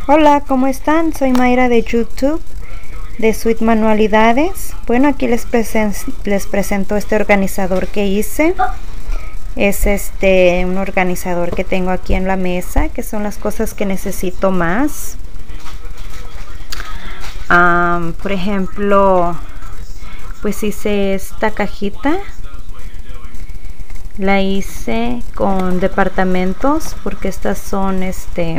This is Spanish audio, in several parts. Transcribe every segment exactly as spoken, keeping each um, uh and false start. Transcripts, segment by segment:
Hola, ¿cómo están? Soy Mayra de YouTube, de Sweet Manualidades. Bueno, aquí les, presen les presento este organizador que hice. Es este un organizador que tengo aquí en la mesa, que son las cosas que necesito más. Um, por ejemplo, pues hice esta cajita. La hice con departamentos porque estas son este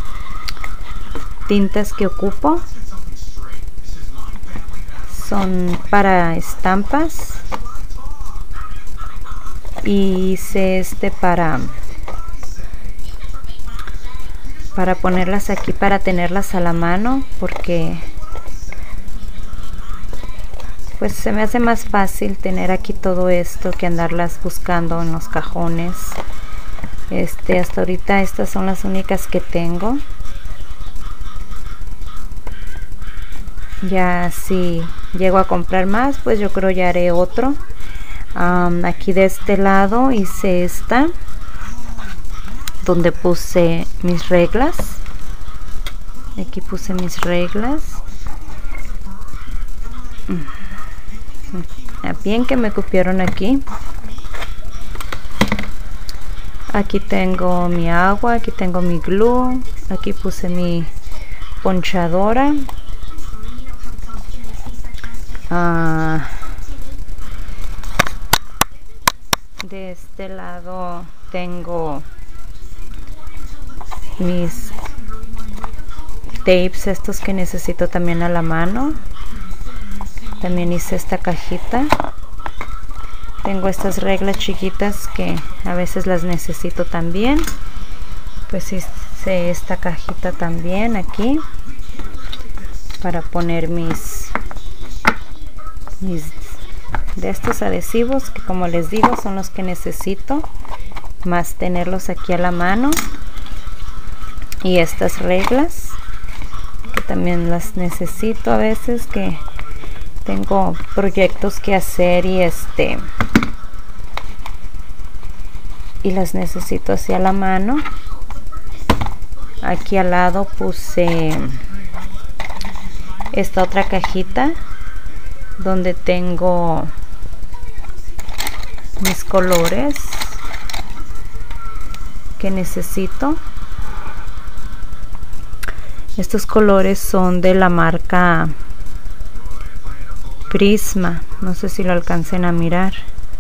tintas que ocupo. Son para estampas. Y hice este para para ponerlas aquí, para tenerlas a la mano, porque pues se me hace más fácil tener aquí todo esto que andarlas buscando en los cajones. Este, hasta ahorita estas son las únicas que tengo. Ya si llego a comprar más, pues yo creo ya haré otro. Um, aquí de este lado hice esta, donde puse mis reglas. Aquí puse mis reglas. Bien que me cupieron aquí. Aquí tengo mi agua, aquí tengo mi glue, aquí puse mi ponchadora. Uh, de este lado tengo mis tapes, estos que necesito también a la mano. También hice esta cajita. Tengo estas reglas chiquitas que a veces las necesito también. Pues hice esta cajita también aquí para poner mis mis de estos adhesivos, que como les digo son los que necesito, más tenerlos aquí a la mano. Y estas reglas que también las necesito a veces, que tengo proyectos que hacer y este y las necesito así a la mano. Aquí al lado puse esta otra cajita donde tengo mis colores que necesito. Estos colores son de la marca Prisma, no sé si lo alcancen a mirar.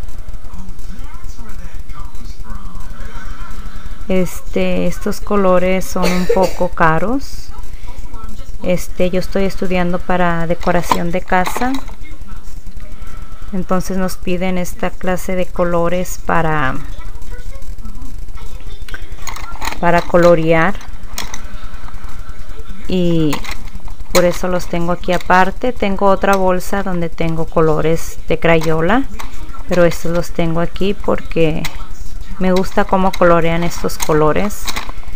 Este, estos colores son un poco caros. Este, yo estoy estudiando para decoración de casa, entonces nos piden esta clase de colores para para colorear, y por eso los tengo aquí aparte. Tengo otra bolsa donde tengo colores de Crayola, pero estos los tengo aquí porque me gusta cómo colorean estos colores,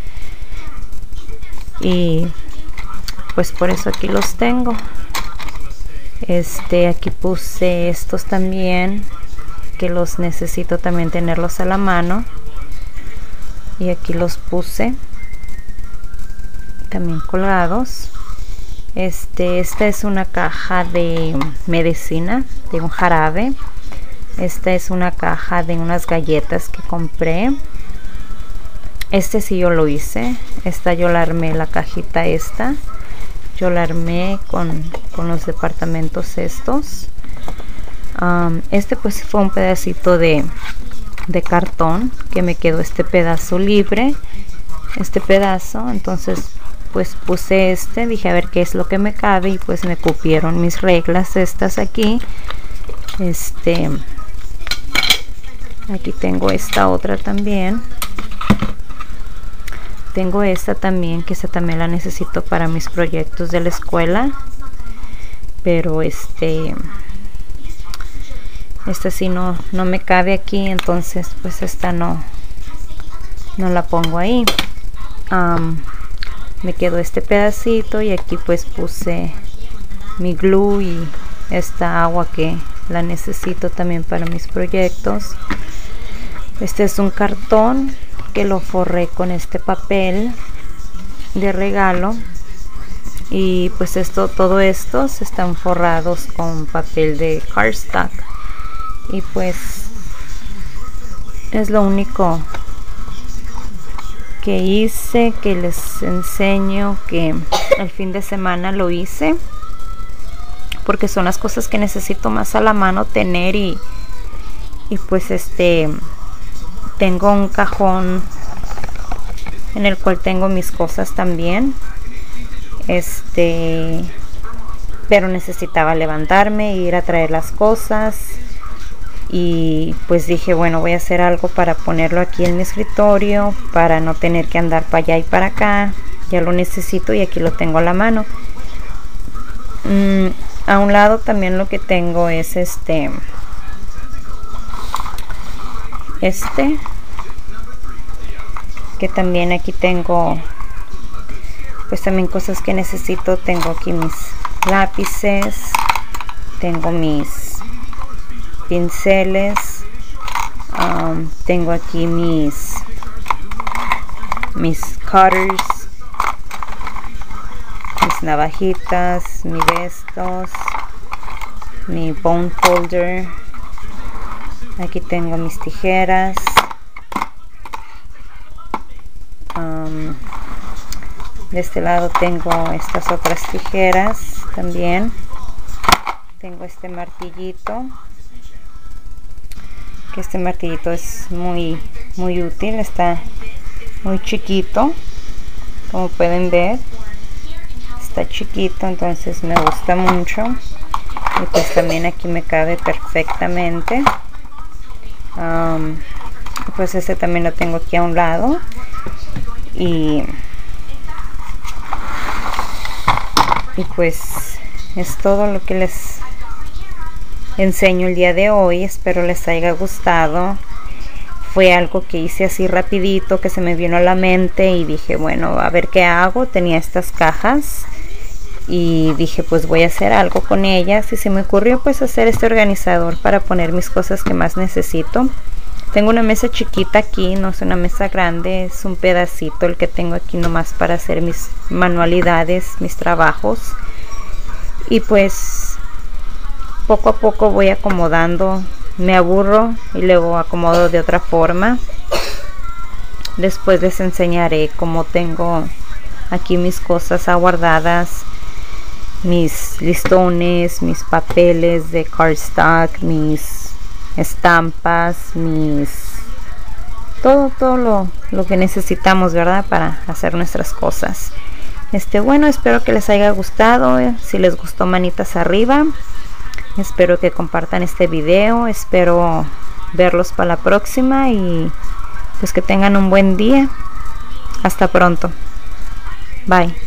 y pues por eso aquí los tengo. Este, aquí puse estos también, que los necesito también tenerlos a la mano, y aquí los puse también colgados. Este, esta es una caja de medicina, de un jarabe. Esta es una caja de unas galletas que compré. Este sí yo lo hice. Esta yo la armé, la cajita esta. Yo la armé con, con los departamentos estos. Um, este pues fue un pedacito de, de cartón que me quedó este pedazo libre. Este pedazo, entonces pues puse este, dije a ver qué es lo que me cabe, y pues me cupieron mis reglas estas aquí. Este, aquí tengo esta otra también. Tengo esta también, que esta también la necesito para mis proyectos de la escuela, pero este esta sí no, no me cabe aquí, entonces pues esta no no la pongo ahí. Um, me quedó este pedacito, y aquí pues puse mi glue y esta agua que la necesito también para mis proyectos. Este es un cartón que lo forré con este papel de regalo y pues esto, todo estos están forrados con papel de cardstock, y pues es lo único que hice, que les enseño, que el fin de semana lo hice, porque son las cosas que necesito más a la mano tener. Y, y pues este tengo un cajón en el cual tengo mis cosas también, este pero necesitaba levantarme e ir a traer las cosas, y pues dije, bueno, voy a hacer algo para ponerlo aquí en mi escritorio para no tener que andar para allá y para acá. Ya lo necesito y aquí lo tengo a la mano. mm, a un lado también lo que tengo es este este que también aquí tengo pues también cosas que necesito. Tengo aquí mis lápices, tengo mis pinceles, um, tengo aquí mis mis cutters, mis navajitas, mis vestos, mi bone folder. Aquí tengo mis tijeras, um, de este lado tengo estas otras tijeras también. Tengo este martillito, que este martillito es muy muy útil, está muy chiquito, como pueden ver, está chiquito, entonces me gusta mucho. Y pues también aquí me cabe perfectamente. Um, pues este también lo tengo aquí a un lado. Y, y pues es todo lo que les enseño el día de hoy. Espero les haya gustado. Fue algo que hice así rapidito, que se me vino a la mente y dije, bueno, a ver qué hago. Tenía estas cajas y dije, pues voy a hacer algo con ellas, y se me ocurrió pues hacer este organizador para poner mis cosas que más necesito. Tengo una mesa chiquita aquí, no es una mesa grande, es un pedacito el que tengo aquí nomás para hacer mis manualidades, mis trabajos. Y pues poco a poco voy acomodando, me aburro y luego acomodo de otra forma. Después les enseñaré cómo tengo aquí mis cosas aguardadas, mis listones, mis papeles de cardstock, mis estampas, mis todo todo lo, lo que necesitamos, ¿verdad?, para hacer nuestras cosas. Este bueno, espero que les haya gustado. Si les gustó, manitas arriba. Espero que compartan este video. Espero verlos para la próxima y pues que tengan un buen día. Hasta pronto. Bye.